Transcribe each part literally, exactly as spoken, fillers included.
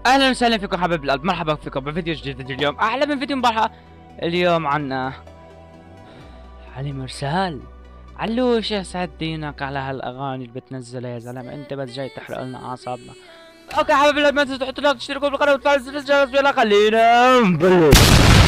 اهلا وسهلا فيكم حبايب القلب، مرحبا فيكم بفيديو جديد. فيديو اليوم احلى من فيديو امبارح. اليوم عنا علي مرسال. علوش يسعد دينك على هالاغاني اللي بتنزلها يا زلمه، انت بس جاي تحرق لنا اعصابنا. اوكي حبايب القلب، ما تنسوا تحطوا لايك وتشتركوا بالقناه وتفعلوا زر الجرس. يلا خلينا نبلش.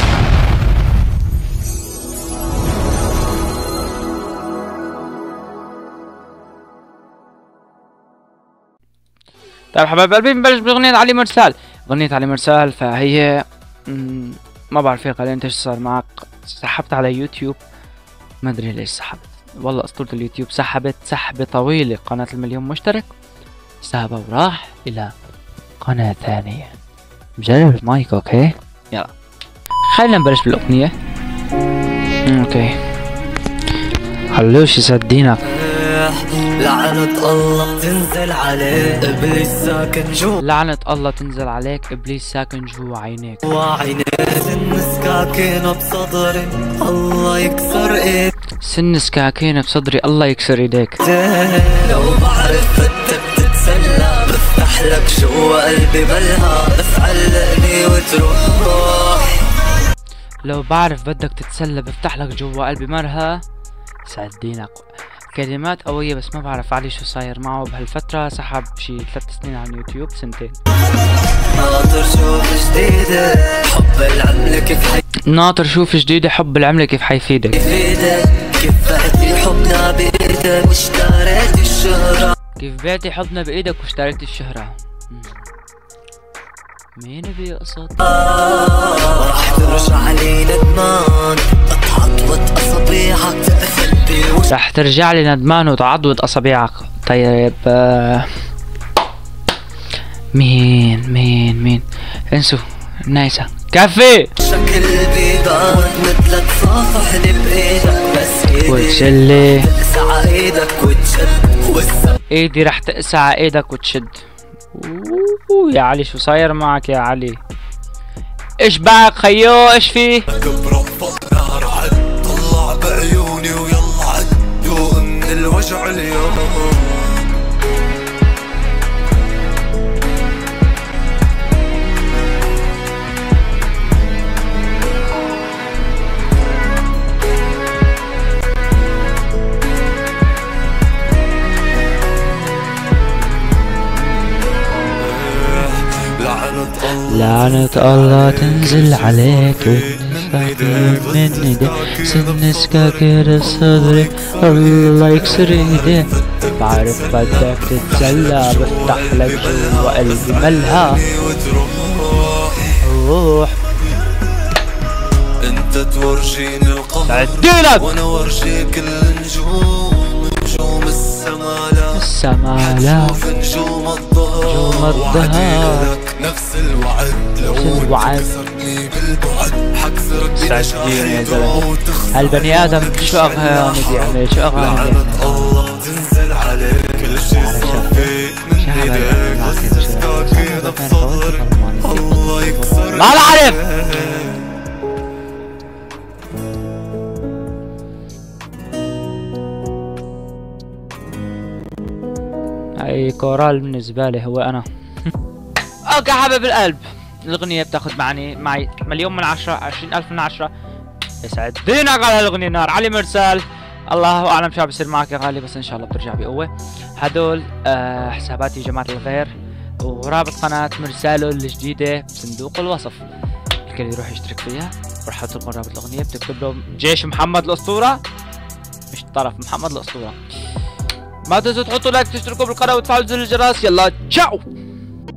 طيب حبايب قلبي، بنبلش باغنية علي مرسال. اغنية علي مرسال فهي ما بعرف يا قال انت ايش صار معك. سحبت على يوتيوب، ما ادري ليش سحبت، والله اسطورة اليوتيوب سحبت سحبة طويلة. قناة المليون مشترك سحبه وراح الى قناة ثانية. مجرب المايك اوكي؟ يلا خلينا نبلش بالاغنية. اوكي خلوش يصدينك. لعنة الله تنزل عليك ابليس ساكن جوا، لعنة الله تنزل عليك ابليس ساكن جوا عينيك. وعينيك سن سكاكين بصدري الله يكسر ايدك، سن سكاكين بصدري الله يكسر ايديك. لو بعرف بدك تتسلى بفتح لك جوا قلبي ملها، بس علقني وتروح. لو بعرف بدك تتسلى بفتح لك جوا قلبي مرها. سعد دينك. كلمات قوية بس ما بعرف علي شو صاير معه بهالفترة. سحب شي ثلاث سنين على اليوتيوب، سنتين. ناطر شوف جديدة حب العملة كيف حي ناطر شوف جديدة حب العملة كيف حيفيدك. يفيدك، كيف بعتي حبنا بإيدك واشتريت الشهرة، كيف بعتي حبنا بإيدك واشتريت الشهرة. مين بيقصد؟ راح ترجع لي ندمان اتعضوت اصابيعك تقفل بي، رح ترجع لي ندمان وتعضوت اصابيعك. طيب آه مين مين مين انسوا نايسة كفي. شكل بيبان مثلك صافحني بايدك، بس ايدي وتشلي تقسع ايدك وتشد والسما ايدي رح تقسع ايدك وتشد. اوه يا علي شو صاير معك يا علي؟ ايش باك خيو؟ ايش فيه؟ بربط نار عد طلع بعيوني ويلا عد دوق من الوجع اليوم. لعنة الله تنزل عليك من ايديك، سن سكاكر صدري الله يكسر ايديك. بعرف بدك تتسلى بفتح لك جوا قلبي ملها. روح انت تورجيني القمر عديلك وانا ورجيك النجوم، نجوم السماء السما لا شوف نجوم الظهر نجوم الظهر نفس الوعد، لو كسرتني بالبعد حكسرك سعدين يا زلمة. هالبني ادم شو اغاني يعني؟ شو اغاني؟ لعنة الله تنزل عليك كل شي صفيت من ايديك، بس سكاكين بصدري الله يكسر ما بعرف. اي كورال بالنسبة لي هو انا. اوكي حبيب القلب، الاغنية بتاخد معني معي مليون من عشرة، عشرين الف من عشرة. يسعد دينك على هالاغنية نار. علي مرسال الله اعلم شو بيصير معك يا غالي، بس ان شاء الله بترجع بقوة. هدول آه حساباتي جماعة الخير، ورابط قناة مرسالو الجديدة بصندوق الوصف. الكل يروح يشترك فيها، راح احط لكم رابط الاغنية. بتكتب له جيش محمد الاسطورة، مش طرف محمد الاسطورة. ما تنسوا تحطوا لايك تشتركوا بالقناة وتفعلوا زر الجرس. يلا تشاو.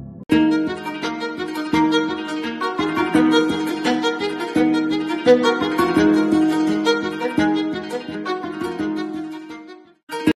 Thank you.